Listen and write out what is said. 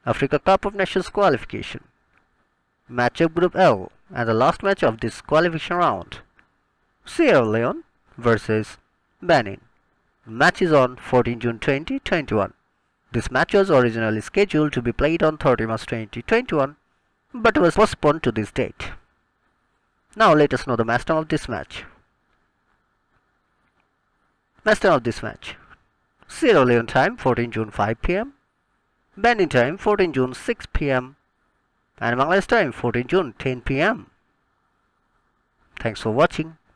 Africa Cup of Nations qualification. Match of Group L and the last match of this qualification round. Sierra Leone versus Benin. Match is on 14 June 2021. This match was originally scheduled to be played on 30 March 2021 but was postponed to this date. Now let us know the match time of this match. Match time of this match. Sierra Leone time 14 June 5 p.m. Benin time 14 June 6 p.m. and Bangladesh time 14 June 10 p.m. Thanks for watching.